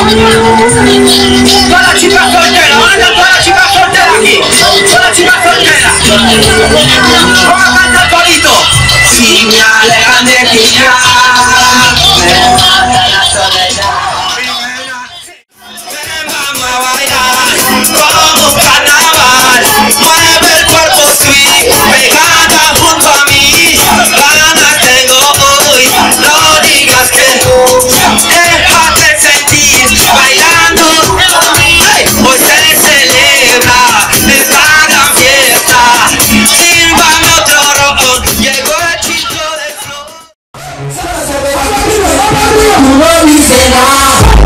Todas las chicas solteras, ¿dónde están todas las chicas solteras aquí? Todas las chicas solteras. Vamos a cantar solito. Si me alejan de ti ya, me mata la soledad. Vamos a bailar como un carnaval. Mueve el cuerpo sweet, pegada junto a mí. Ganas tengo hoy, no digas que no. Déjate sentir bailando. Hoy se celebra esta gran fiesta. Sírvame otro ron, llegó el chico de flor. No dice nada.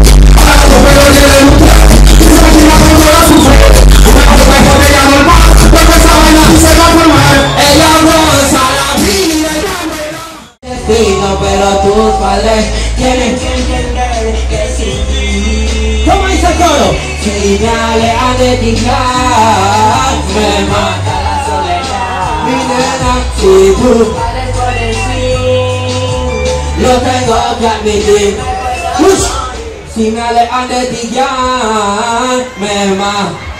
Pero tus padres tienen que entender que sin ti. ¿Cómo dice el coro? Si me alejan de ti ya, me mata la soledad. Mi nena, si tus padres pueden decir, lo tengo que admitir. Si me alejan de ti ya, me mata.